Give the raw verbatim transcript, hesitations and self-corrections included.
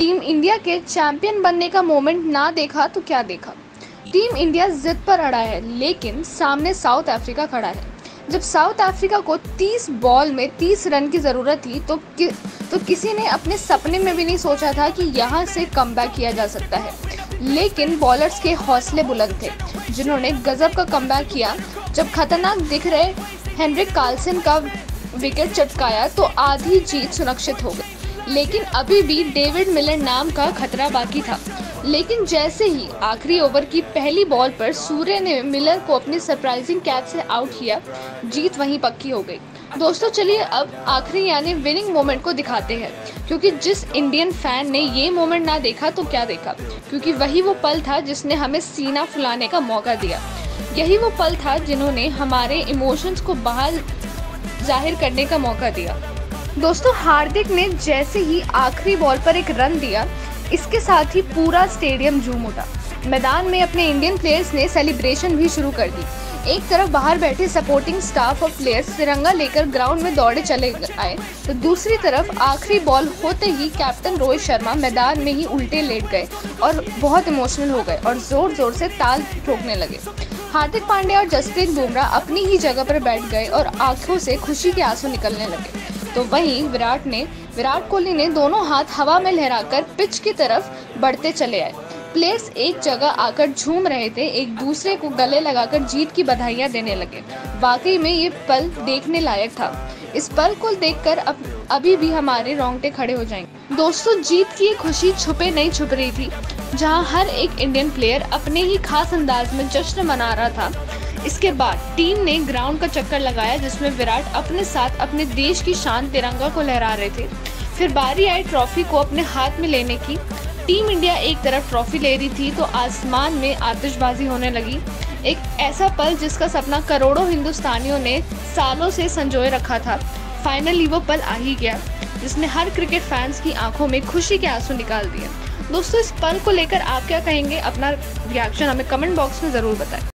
Team India के champion बनने का मोमेंट ना देखा तो क्या देखा। टीम इंडिया जिद पर अड़ा है, लेकिन सामने साउथ अफ्रीका खड़ा है। जब साउथ अफ्रीका को तीस बॉल में तीस रन की ज़रूरत थी तो कि, तो किसी ने अपने सपने में भी नहीं सोचा था कि यहाँ से कमबैक किया जा सकता है। लेकिन बॉलर्स के हौसले बुलंद थे, जिन्होंने गजब का कमबैक किया। जब खतरनाक दिख रहे हेनरिक कार्लसन का विकेट चटकाया तो आधी जीत सुरक्षित हो गई। लेकिन अभी भी डेविड मिलर नाम का खतरा बाकी था। लेकिन जैसे ही आखिरी ओवर की पहली बॉल पर सूर्य ने मिलर को अपनी सरप्राइजिंग कैच से आउट किया, जीत वहीं पक्की हो गई। दोस्तों चलिए अब आखिरी यानी विनिंग मोमेंट को दिखाते हैं, क्योंकि जिस इंडियन फैन ने ये मोमेंट ना देखा तो क्या देखा, क्योंकि वही वो पल था जिसने हमें सीना फुलाने का मौका दिया। यही वो पल था जिन्होंने हमारे इमोशंस को बाहर जाहिर करने का मौका दिया। दोस्तों हार्दिक ने जैसे ही आखिरी बॉल पर एक रन दिया, इसके साथ ही पूरा स्टेडियम झूम उठा। मैदान में अपने इंडियन प्लेयर्स ने सेलिब्रेशन भी शुरू कर दी। एक तरफ बाहर बैठे सपोर्टिंग स्टाफ और प्लेयर्स तिरंगा लेकर ग्राउंड में दौड़े चले आए, तो दूसरी तरफ आखिरी बॉल होते ही कैप्टन रोहित शर्मा मैदान में ही उल्टे लेट गए और बहुत इमोशनल हो गए और जोर जोर से ताल ठोकने लगे। हार्दिक पांड्या और जसप्रीत बुमराह अपनी ही जगह पर बैठ गए और आंखों से खुशी के आंसू निकलने लगे। तो वहीं विराट ने विराट कोहली ने दोनों हाथ हवा में लहराकर पिच की तरफ बढ़ते चले आए। प्लेयर्स एक जगह आकर झूम रहे थे, एक दूसरे को गले लगाकर जीत की बधाइयां देने लगे। वाकई में ये पल देखने लायक था। इस पल को देखकर अब अभी भी हमारे रोंगटे खड़े हो जाएंगे। दोस्तों जीत की ये खुशी छुपे नहीं छुप रही थी, जहां हर एक इंडियन प्लेयर अपने ही खास अंदाज में जश्न मना रहा था। इसके बाद टीम ने ग्राउंड का चक्कर लगाया, जिसमें विराट अपने साथ अपने देश की शान तिरंगा को लहरा रहे थे। फिर बारी आई ट्रॉफी को अपने हाथ में लेने की। टीम इंडिया एक तरफ ट्रॉफी ले रही थी तो आसमान में आतिशबाजी होने लगी। एक ऐसा पल जिसका सपना करोड़ों हिंदुस्तानियों ने सालों से संजोए रखा था। फाइनली वो पल आ ही गया, जिसने हर क्रिकेट फैंस की आंखों में खुशी के आंसू निकाल दिए। दोस्तों इस पल को लेकर आप क्या कहेंगे? अपना रिएक्शन हमें कमेंट बॉक्स में ज़रूर बताएं।